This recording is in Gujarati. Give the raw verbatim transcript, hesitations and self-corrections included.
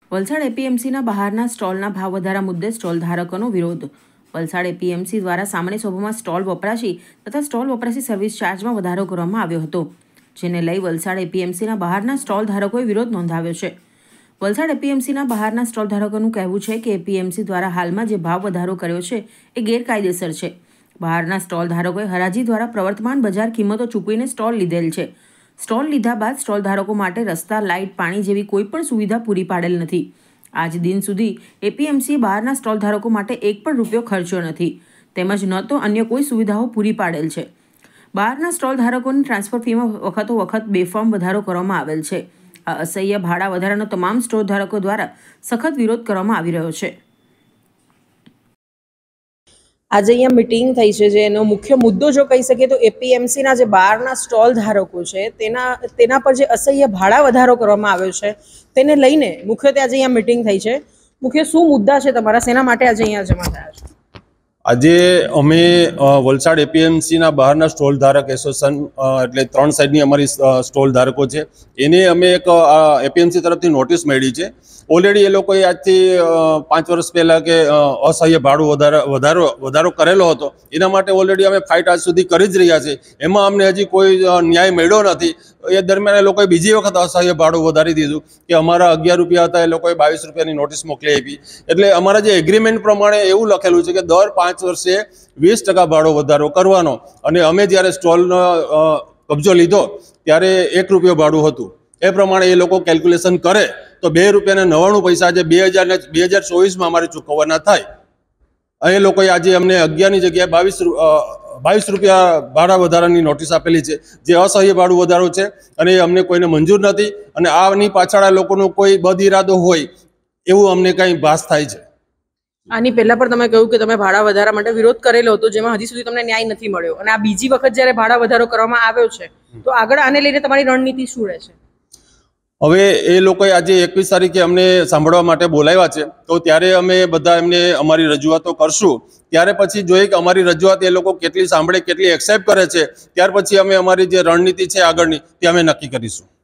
વલસાડ એપીએમસીના બહારના સ્ટોલના ભાવ વધારા મુદ્દે સ્ટોલ ધારકોનો વિરોધ. વલસાડ એપીએમસી દ્વારા સામાન્ય સ્વભાવમાં સ્ટોલ વપરાશી તથા સ્ટોલ વપરાશી સર્વિસ ચાર્જમાં વધારો કરવામાં આવ્યો હતો, જેને લઈ વલસાડ એપીએમસીના બહારના સ્ટોલ ધારકોએ વિરોધ નોંધાવ્યો છે. વલસાડ એપીએમસીના બહારના સ્ટોલ ધારકોનું કહેવું છે કે એપીએમસી દ્વારા હાલમાં જે ભાવ વધારો કર્યો છે એ ગેરકાયદેસર છે. બહારના સ્ટોલ ધારકોએ હરાજી દ્વારા પ્રવર્તમાન બજાર કિંમતો ચૂકવીને સ્ટોલ લીધેલ છે. સ્ટોલ લીધા બાદ સ્ટોલ ધારકો માટે રસ્તા, લાઇટ, પાણી જેવી કોઈ પણ સુવિધા પૂરી પાડેલ નથી. આજ દિન સુધી એપીએમસીએ બહારના સ્ટોલ ધારકો માટે એક પણ રૂપિયો ખર્ચ્યો નથી, તેમજ ન તો અન્ય કોઈ સુવિધાઓ પૂરી પાડેલ છે. બહારના સ્ટોલ ધારકોની ટ્રાન્સફર ફીમાં વખતો વખત બેફામ વધારો કરવામાં આવેલ છે. આ અસહ્ય ભાડા વધારાનો તમામ સ્ટોલ ધારકો દ્વારા સખત વિરોધ કરવામાં આવી રહ્યો છે. આજે અહીંયા મિટિંગ થઈ છે, જેનો મુખ્ય મુદ્દો જો કહી શકીએ તો એપીએમસીના જે બહારના સ્ટોલ ધારકો છે તેના તેના પર જે અસહ્ય ભાડા વધારો કરવામાં આવ્યો છે તેને લઈને મુખ્યત્વે આજે અહીંયા મિટિંગ થઈ છે. મુખ્ય શું મુદ્દા છે તમારા, શેના માટે આજે અહીંયા જમા થયા છે? આજે અમે વલસાડ એપીએમસીના બહારના સ્ટોલ ધારક એસોસિએશન એટલે ત્રણ સાઈડની અમારી સ્ટોલ ધારકો છે, એને અમે એક એપીએમસી તરફથી નોટિસ મળી છે. ઓલરેડી એ લોકોએ આજથી પાંચ વર્ષ પહેલાં કે અસહ્ય ભાડું વધારો વધારો વધારો કરેલો હતો, એના માટે ઓલરેડી અમે ફાઇટ આજ સુધી કરી જ રહ્યા છીએ. એમાં અમને હજી કોઈ ન્યાય મળ્યો નથી. એ દરમિયાન એ લોકોએ બીજી વખત અસહ્ય ભાડું વધારી દીધું કે અમારા અગિયાર રૂપિયા હતા, એ લોકોએ બાવીસ રૂપિયાની નોટિસ મોકલી આપી. એટલે અમારા જે એગ્રીમેન્ટ પ્રમાણે એવું લખેલું છે કે દર પાંચ વર્ષે વીસ ટકા ભાડો વધારો કરવાનો, અને અમે જ્યારે સ્ટોલનો કબજો લીધો ત્યારે એક રૂપિયો ભાડું હતું. એ પ્રમાણે એ લોકો કેલ્ક્યુલેશન કરે તો બે રૂપિયાને નવ્વાણું પૈસા જે બે હજાર ને બે હજાર ચોવીસમાં અમારે ચૂકવવાના થાય. એ લોકોએ આજે અમને અગિયારની જગ્યાએ બાવીસ બાવીસ રૂપિયા ભાડા વધારાની નોટિસ આપેલી છે, જે અસહ્ય ભાડું વધારો છે અને એ અમને કોઈને મંજૂર નથી. અને આની પાછળ આ લોકોનો કોઈ બદ ઇરાદો હોય એવું અમને કંઈ ભાસ થાય છે. આની પહેલા પણ તમે કહ્યું કે તમે ભાડા વધારા માટે વિરોધ કરેલો હતો, જેમાં હજી સુધી તમને ન્યાય નથી મળ્યો, અને આ બીજી વખત જ્યારે ભાડા વધારો કરવામાં આવ્યો છે તો આગળ આને લઈને તમારી રણનીતિ શું રહેશે? હવે એ લોકોએ આજે એકવીસ તારીખે અમને સાંભળવા માટે બોલાવ્યા છે, તો ત્યારે અમે બધા એમને અમારી રજૂઆતો કરશું. ત્યારે પછી જોઈએ કે અમારી રજૂઆત એ લોકો કેટલી સાંભળે, કેટલી એક્સેપ્ટ કરે છે, ત્યાર પછી અમે અમારી જે રણનીતિ છે આગળની તે અમે નક્કી કરીશું.